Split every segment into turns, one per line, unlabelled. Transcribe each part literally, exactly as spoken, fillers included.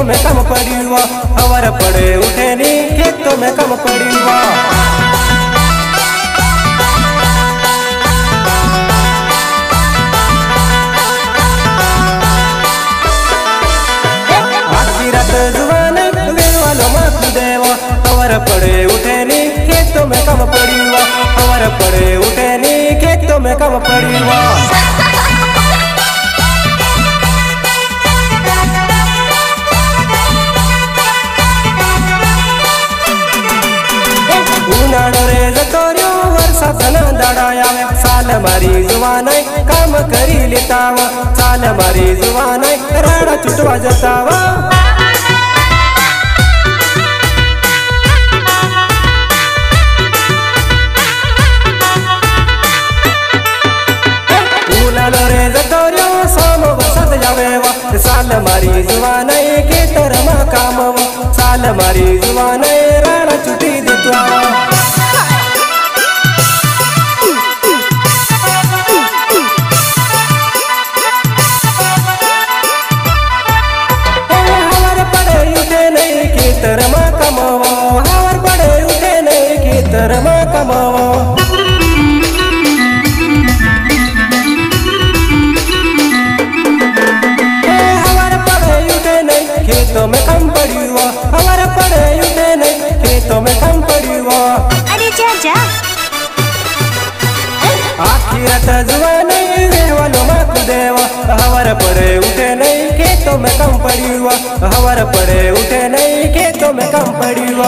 खेतों में कम पड़ी हुआ, हवर पड़े उठे नी खेतों में कम पड़ी हुआ। आखी रात जुवान वेवालो मात देवा, हवर पड़े उठे नी खेतों में कम पड़ी हुआ, हवर पड़े उठे नी खेतों में कम पड़ी हुआ। साल मारी जुवानाई काम करी लेतावा, साल मारी जुवानाई राड़ा छुटवा जतावा। उलालो रे जतोरियो साम बसत जावेवा, साल मारी जुवानाई के तरमा कामवा, साल मारी जुवानाई राड़ा छुटी देतावा। तरमा कमावा, हवर पड़े उठे नहीं कि तरमा कमावा। हवर पड़े उठे नहीं खेतों में कम पड़ी हुआ, हवर पड़े उठे नहीं खेतों में कम पड़ी हुआ।
अरे चाचा
आखिरत जुवानी वेवालो मात देवा, हवर पड़े उठे नहीं खेतों में कम पड़ी हुआ, हवर पड़े उठे नहीं खेतों में कम पड़ी हुआ।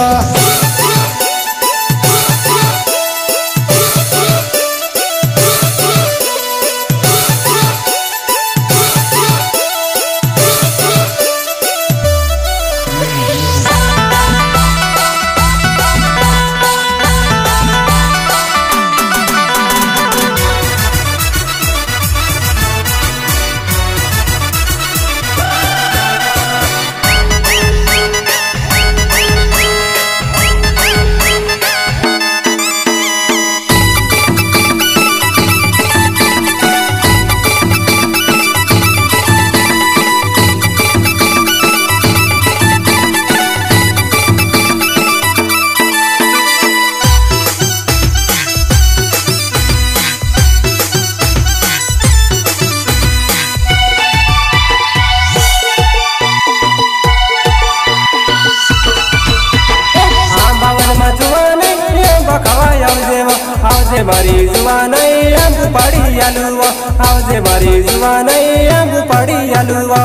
आवजे मारी जुवानाई आंब पड़ी आलुआ, आवजे मारी जुवानाई आंब पड़ी आलुआ।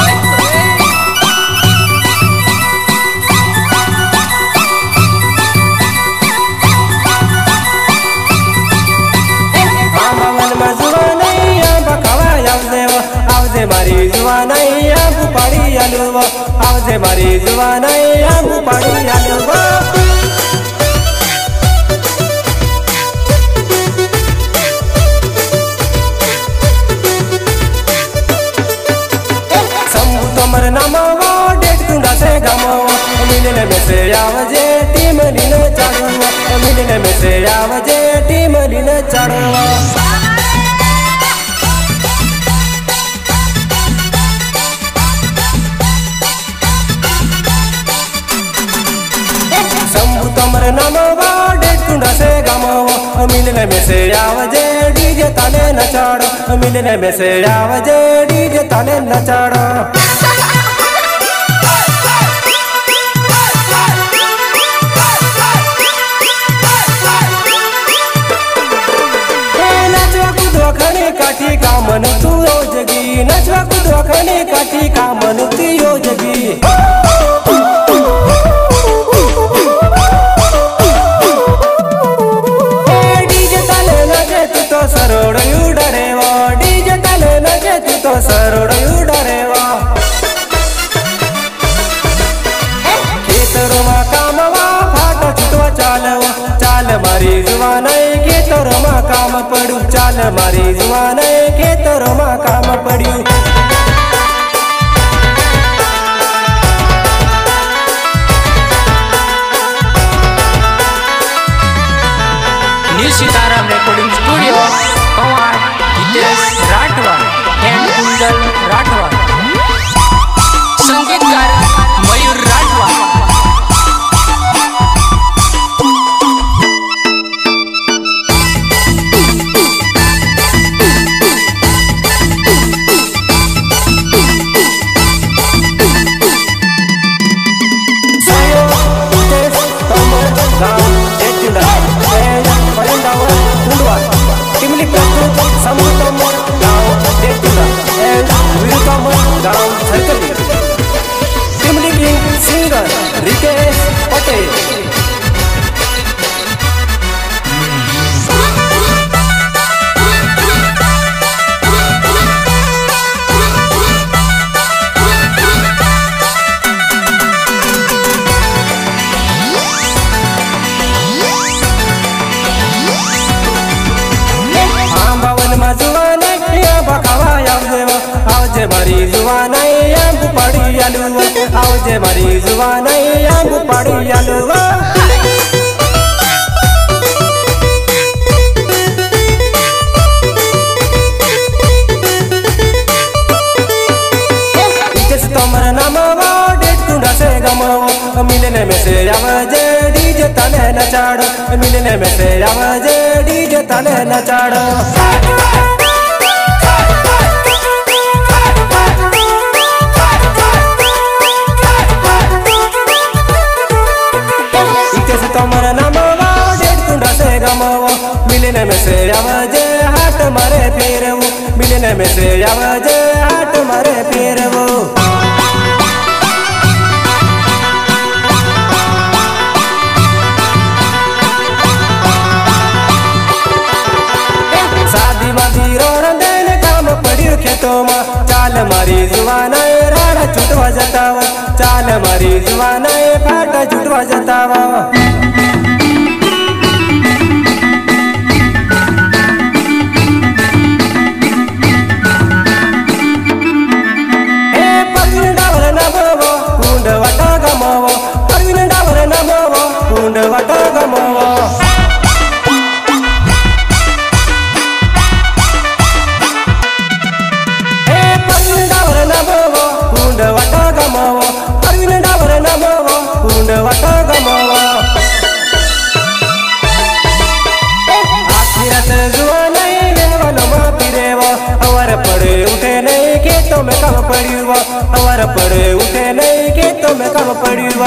आंबावन में जुवानाई आंब खवाय आवजेवा, आवजे मारी जुवानाई आंब पड़ी आलुआ, आवजे मारी जुवानाई आंब पड़ी आलुआ। मिलने में से आवजे टीम लीन चढ़वा, मिलने में से आवजे टीम लीन चढ़वा। शंभु तमर नमवा डेट कुंडा से गमवा, मिलने में से आवजे डीजे ताले न चढ़ो, मिलने में से आवजे डीजे ताले न चढ़ो। काठी का मन तू योजगी, नचवा कुदवा खने काठी का मन तू योजगी। डीजे ताले नचे तू तो सरोड़ यू डरेवा, डीजे ताले नचे तू तो सरोड़ यू डरेवा। खेतरों कामवा फाटा छुटवा चालवा, चाल मारी जुवानाई खेतरों में काम पड़ू, चाल मारी जुवानाई खेतरों में काम पड़ू।
New Sitaram recording studio, Pawar Hitesh Rathwa and Kundal Rathwa, संगीतकार
बटे आवजे मारी जुवान आंबू पड़ी आलू आवजे मारी जुवान आंबू पड़ी आलू तमर नमवा डेट कुंडा से गमवा मिलने में से आवजे डीजे तले नचाड़ो मिलने में से आवजे डीजे तले नचाड़ो तमर नमवा डेट कुंडा से गमवा मिलने में से आवजे हाथ मारे फेरवो मिलने में से आवजे हाथ मारे फेरवो शादी मादी रोड देने काम पड़ियो खेतों में चाल मारी जुवान राड़ा छुटवा जतावा चाल मारी जुवान फाटा छुटवा जतावा में कम पड़िवा हवर पड़े उठे नहीं के तो में कम पड़िवा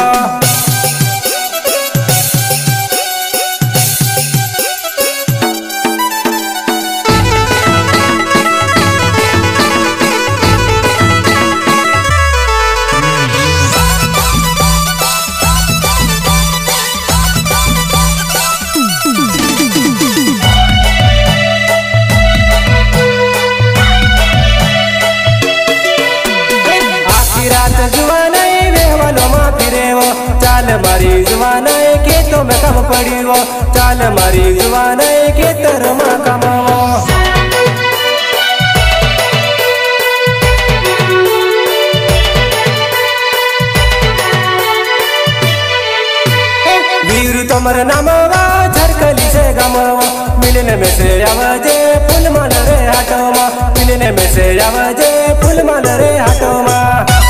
चाल मारी जुवान के तो मैं कम पड़ियो चाल मारी जुवान के तरमा कमावो वीर तमर नमवा झरकली से गमवा मिलने में से आवजे फूल मन रे हटोमा मिलने में से आवजे फूल मन रे हटोमा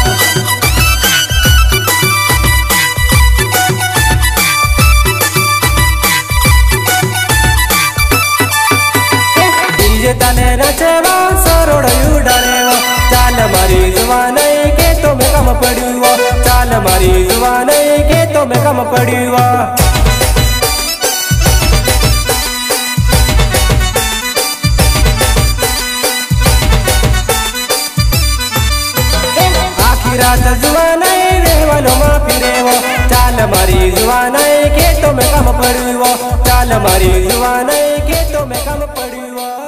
तने नचवा सरोड़ यू डरेवा चाल मारी जुवान के तो मैं कम पड़ियो चाल मारी जुवान के तो मैं कम पड़ियो आखिर रात जुवान वालों मा फिरेवा चाल मारी जुवान के तो मैं कम पड़ियो चाल मारी जुवान के तो मैं कम पड़ियो।